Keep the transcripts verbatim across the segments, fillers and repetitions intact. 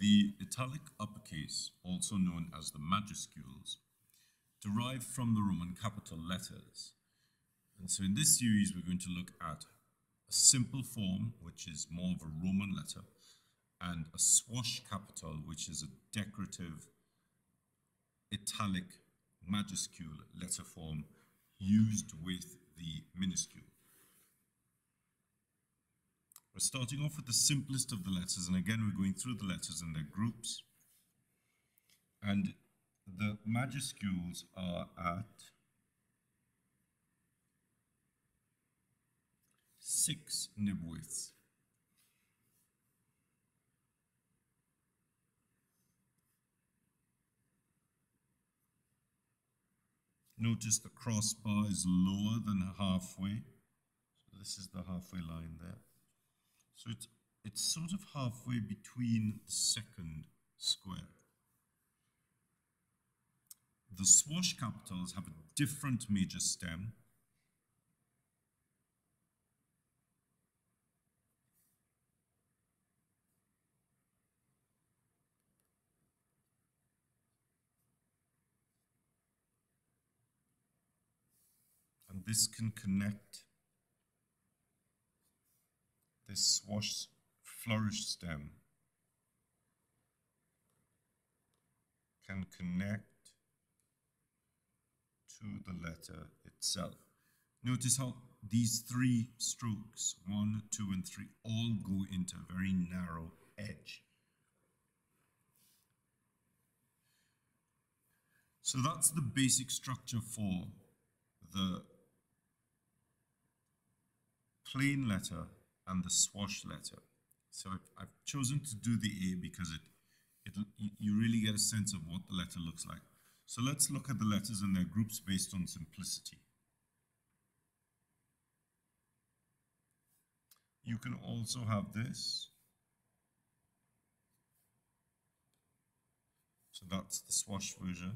The italic uppercase, also known as the majuscules, derive from the Roman capital letters. And so in this series, we're going to look at a simple form, which is more of a Roman letter, and a swash capital, which is a decorative italic majuscule letter form used with the minuscule. We're starting off with the simplest of the letters, and again we're going through the letters in their groups. And the majuscules are at six nib widths. Notice the crossbar is lower than halfway. So this is the halfway line there. So it's, it's sort of halfway between the second square. The swash capitals have a different major stem. And this can connect this swash flourish stem can connect to the letter itself. Notice how these three strokes, one, two, and three, all go into a very narrow edge. So that's the basic structure for the plain letter and the swash letter. So I've, I've chosen to do the A because it, it, you really get a sense of what the letter looks like. So let's look at the letters and their groups based on simplicity. You can also have this. So that's the swash version.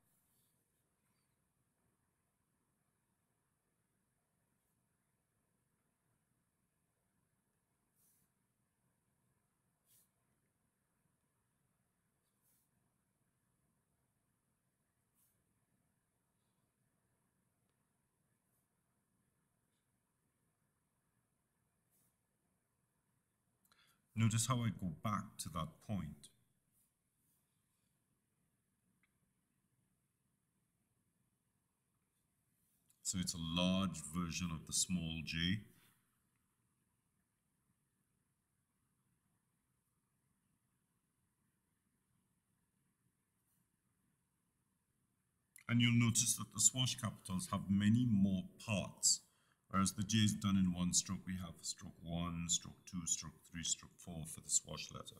Notice how I go back to that point. So it's a large version of the small j. And you'll notice that the swash capitals have many more parts, whereas the J is done in one stroke. We have stroke one, stroke two, stroke three, stroke four for the swash letter.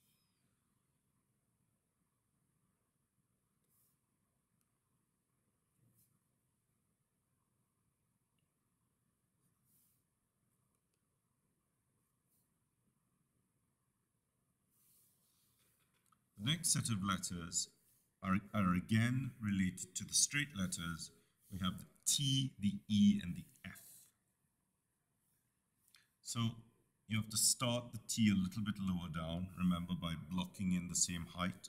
The next set of letters are, are again related to the straight letters. We have the T, the E, and the F. So you have to start the T a little bit lower down, remember, by blocking in the same height.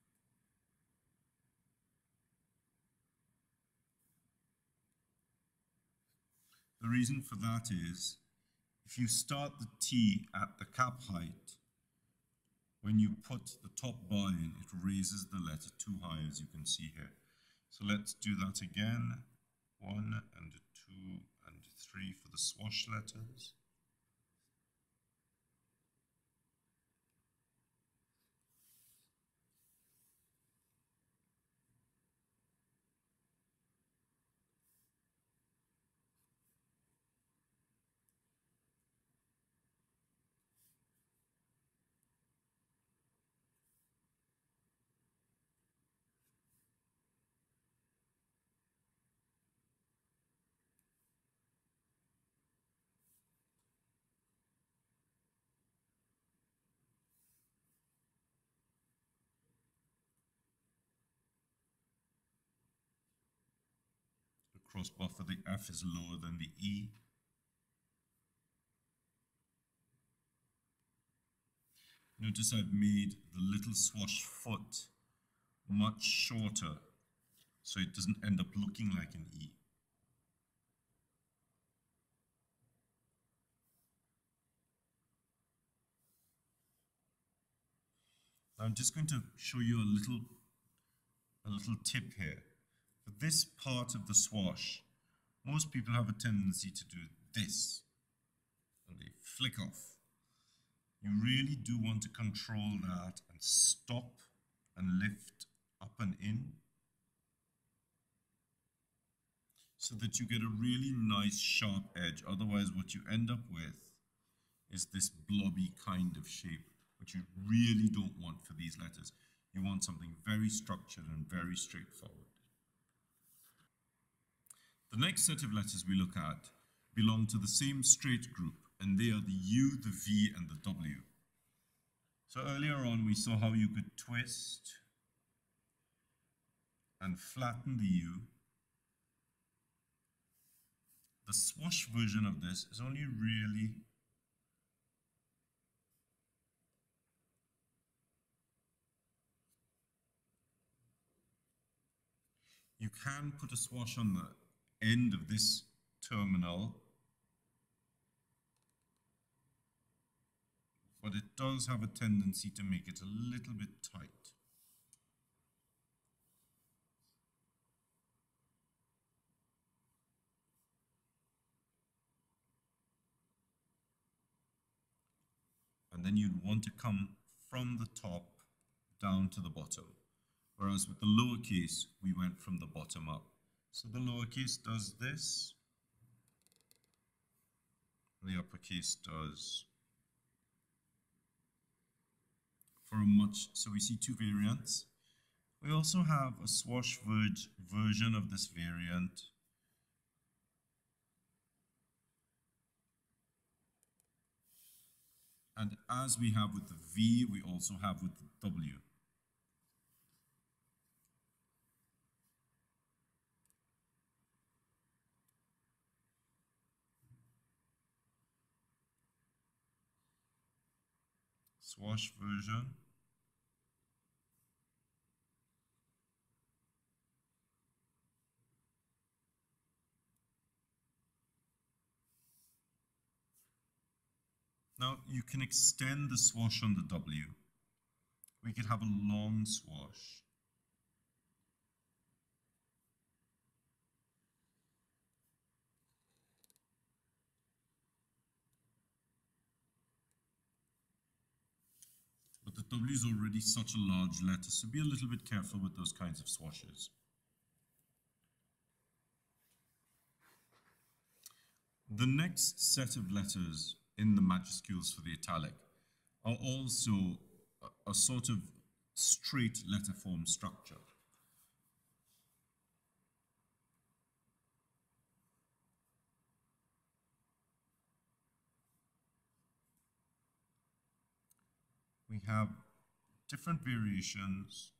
The reason for that is, if you start the T at the cap height, when you put the top bar in, it raises the letter too high, as you can see here. So let's do that again. One and two and three for the swash letters. Crossbar for the F is lower than the E. Notice I've made the little swash foot much shorter so it doesn't end up looking like an E. Now I'm just going to show you a little, a little tip here. For this part of the swash, most people have a tendency to do this, and they flick off. You really do want to control that and stop and lift up and in so that you get a really nice sharp edge. Otherwise, what you end up with is this blobby kind of shape, which you really don't want for these letters. You want something very structured and very straightforward. The next set of letters we look at belong to the same straight group, and they are the U, the V, and the W. So earlier on, we saw how you could twist and flatten the U. The swash version of this is only really you can put a swash on the end of this terminal, but it does have a tendency to make it a little bit tight. And then you'd want to come from the top down to the bottom. Whereas with the lowercase, we went from the bottom up. So the lowercase does this, the uppercase does for a much, so we see two variants. We also have a swash ver version of this variant. And as we have with the V, we also have with the W. Swash version. Now you can extend the swash on the W. We could have a long swash. But the W is already such a large letter, so be a little bit careful with those kinds of swashes. The next set of letters in the majuscules for the italic are also a, a sort of straight letter form structure. We have different variations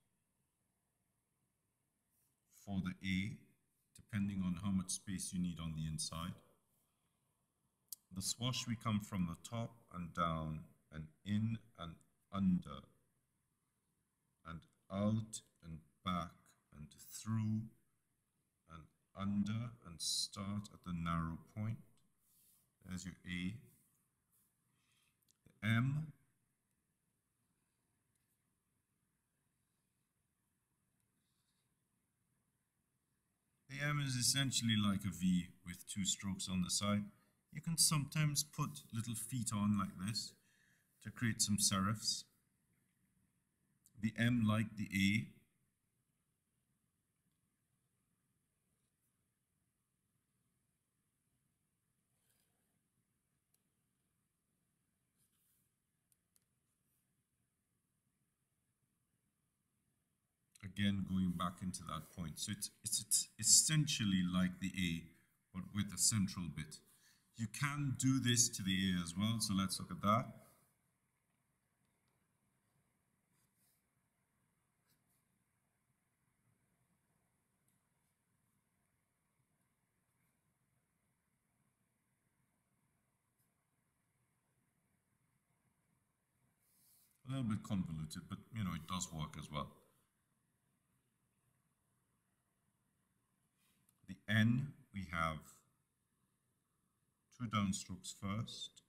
for the A, depending on how much space you need on the inside. The swash, we come from the top and down and in and under and out and back and through and under and start at the narrow point. There's your A. The M. The M is essentially like a V with two strokes on the side. You can sometimes put little feet on like this to create some serifs. The M, like the A. Again, going back into that point. So it's, it's, it's essentially like the A, but with a central bit. You can do this to the A as well, so let's look at that. little bit convoluted, but you know, it does work as well. The N, we have two downstrokes first,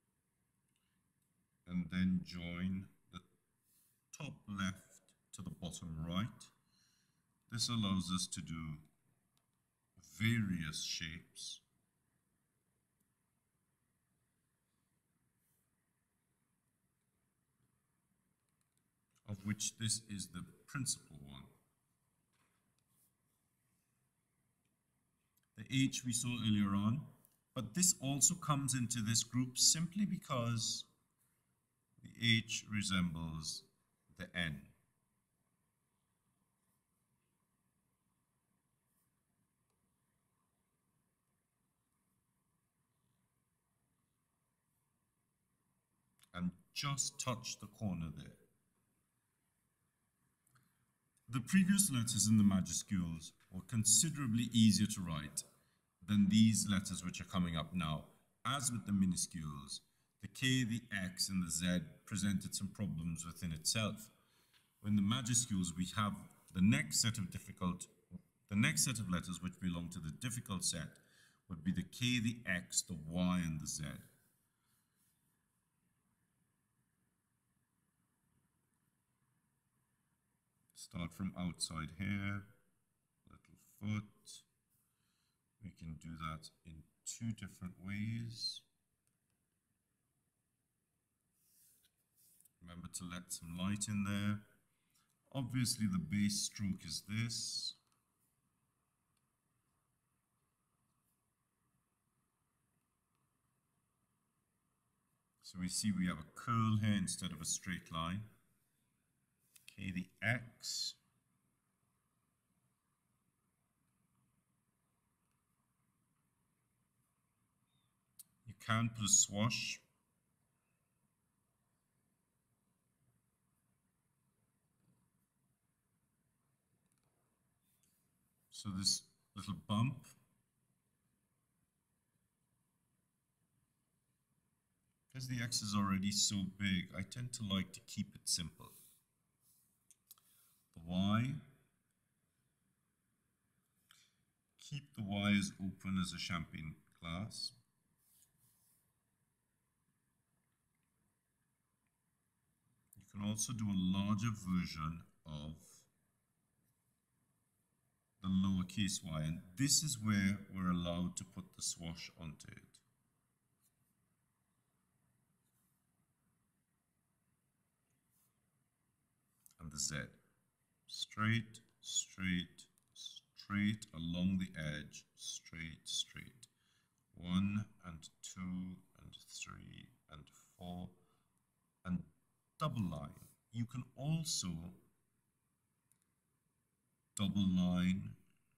and then join the top left to the bottom right. This allows us to do various shapes. Of which this is the principal one. The H we saw earlier on, but this also comes into this group simply because the H resembles the N. And just touch the corner there. The previous letters in the majuscules were considerably easier to write than these letters which are coming up now. As with the minuscules, the K, the X, and the Z presented some problems within itself. In the majuscules, we have the next set of difficult, the next set of letters which belong to the difficult set would be the K, the X, the Y, and the Z. Start from outside here, little foot. We can do that in two different ways. Remember to let some light in there. Obviously the base stroke is this. So we see we have a curl here instead of a straight line. Okay, the X. You can put a swash. So this little bump. Because the X is already so big, I tend to like to keep it simple. The Y. Keep the Y as open as a champagne glass. You can also do a larger version of the lowercase y, and this is where we're allowed to put the swash onto it. And the Z. Straight, straight, straight along the edge, straight, straight. One and two and three and four and double line. You can also double line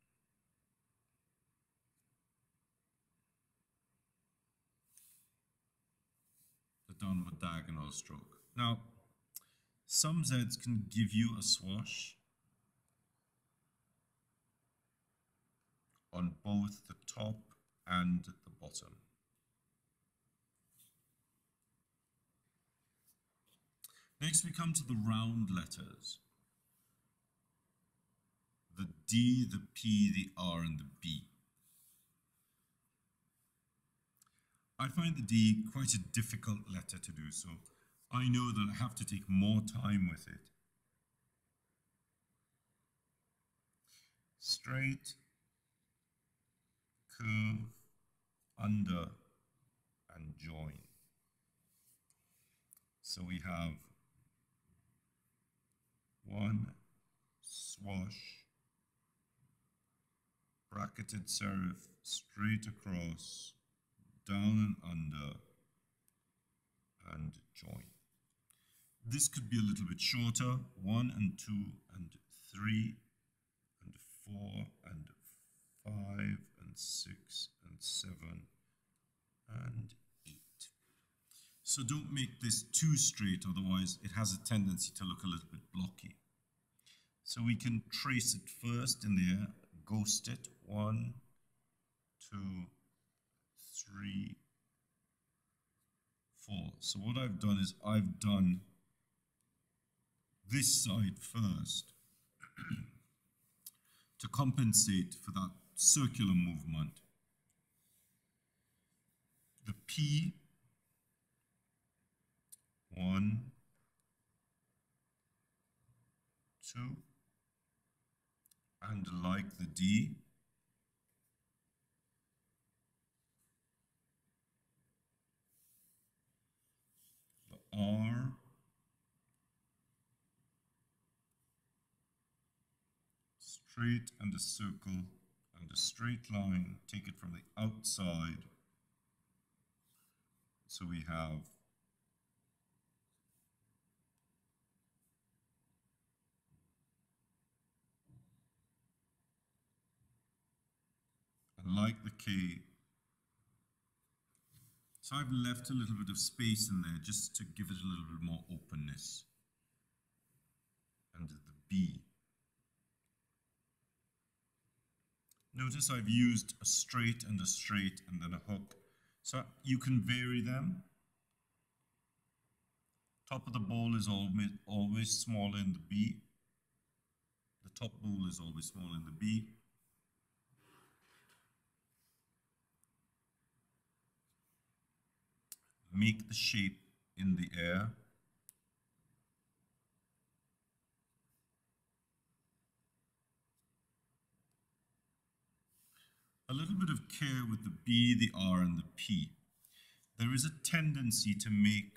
the downward diagonal stroke. Now, some Z's can give you a swash on both the top and the bottom. Next we come to the round letters. The D, the P, the R, and the B. I find the D quite a difficult letter to do, so I know that I have to take more time with it. Straight, curve, under, and join. So we have one swash, bracketed serif, straight across, down and under, and join. This could be a little bit shorter, one and two and three and four and five and six and seven and eight. So don't make this too straight, otherwise it has a tendency to look a little bit blocky. So we can trace it first in there, ghost it, one, two, three, four. So what I've done is I've done this side first to compensate for that circular movement. The P, one, two, and like the D, the R, straight and a circle and a straight line, take it from the outside. So we have and like the K. So I've left a little bit of space in there just to give it a little bit more openness. And the B. Notice I've used a straight and a straight and then a hook. So you can vary them. Top of the ball is always, always smaller in the B. The top ball is always smaller in the B. Make the shape in the air. A little bit of care with the B, the R, and the P. There is a tendency to make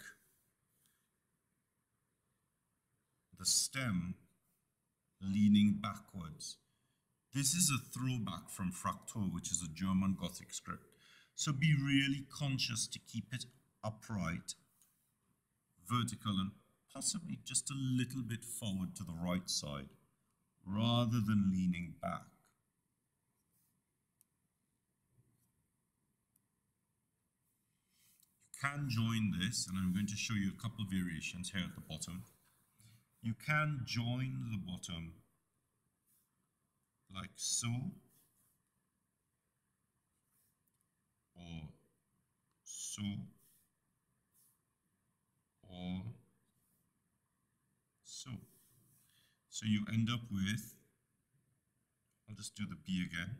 the stem leaning backwards. This is a throwback from Fraktur, which is a German Gothic script. So be really conscious to keep it upright, vertical, and possibly just a little bit forward to the right side, rather than leaning back. You can join this, and I'm going to show you a couple of variations here at the bottom. You can join the bottom like so, or so, or so. So you end up with, I'll just do the B again.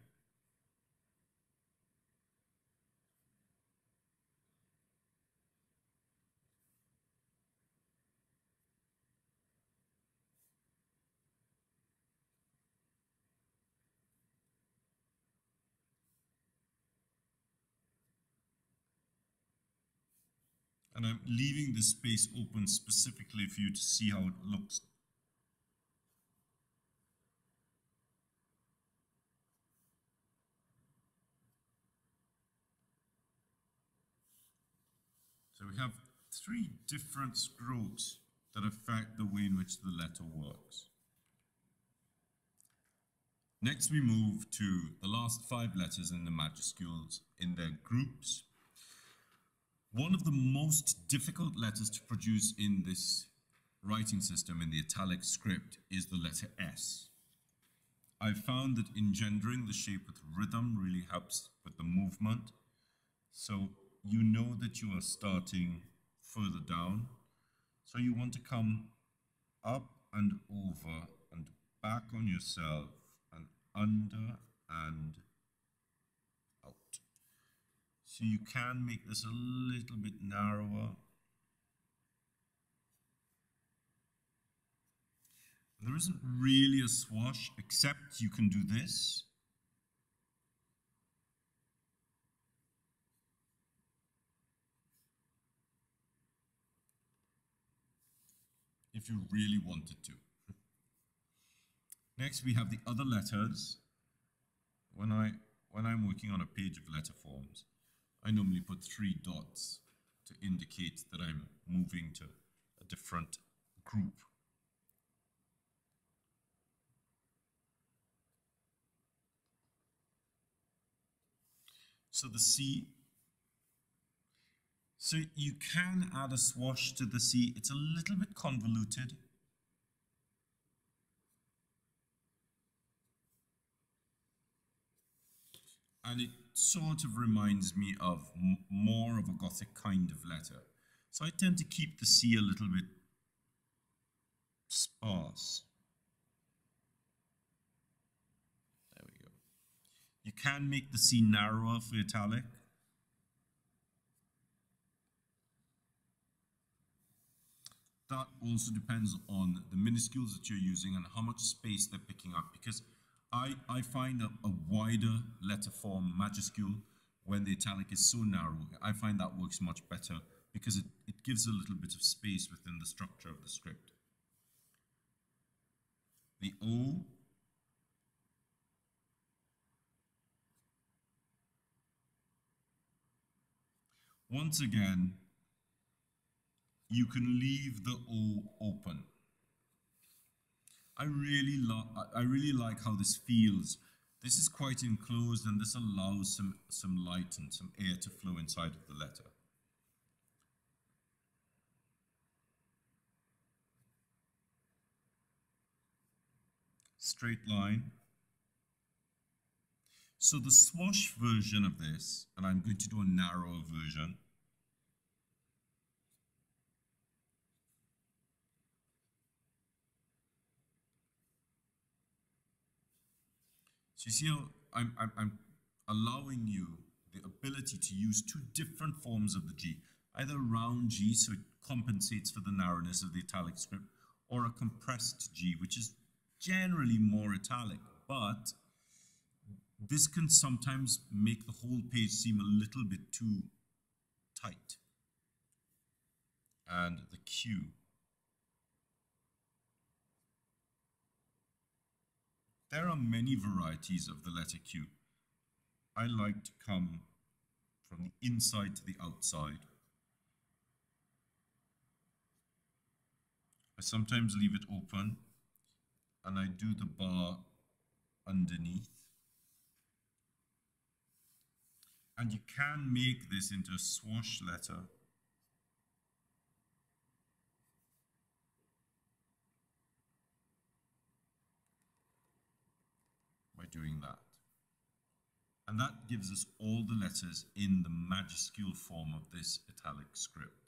And I'm leaving this space open specifically for you to see how it looks. So we have three different strokes that affect the way in which the letter works. Next we move to the last five letters in the majuscules in their groups. One of the most difficult letters to produce in this writing system, in the italic script, is the letter S. I've found that engendering the shape with rhythm really helps with the movement. So you know that you are starting further down. So you want to come up and over and back on yourself and under and out. So you can make this a little bit narrower. There isn't really a swash, except you can do this. If you really wanted to. Next, we have the other letters. When, I, when I'm working on a page of letter forms, I normally put three dots to indicate that I'm moving to a different group. So the C, so you can add a swash to the C. It's a little bit convoluted. And it sort of reminds me of m more of a Gothic kind of letter. So I tend to keep the C a little bit sparse. pass. There we go. You can make the C narrower for italic. That also depends on the minuscules that you're using and how much space they're picking up, because I, I find a, a wider letter form majuscule when the italic is so narrow. I find that works much better because it, it gives a little bit of space within the structure of the script. The O, once again, you can leave the O open. I really love, I really like how this feels. This is quite enclosed and this allows some, some light and some air to flow inside of the letter. Straight line. So the swash version of this, and I'm going to do a narrower version. So you see how I'm, I'm, I'm allowing you the ability to use two different forms of the G, either round G, so it compensates for the narrowness of the italic script, or a compressed G, which is generally more italic, but this can sometimes make the whole page seem a little bit too tight. And the Q. There are many varieties of the letter Q. I like to come from the inside to the outside. I sometimes leave it open and I do the bar underneath. And you can make this into a swash letter. By doing that. And that gives us all the letters in the majuscule form of this italic script.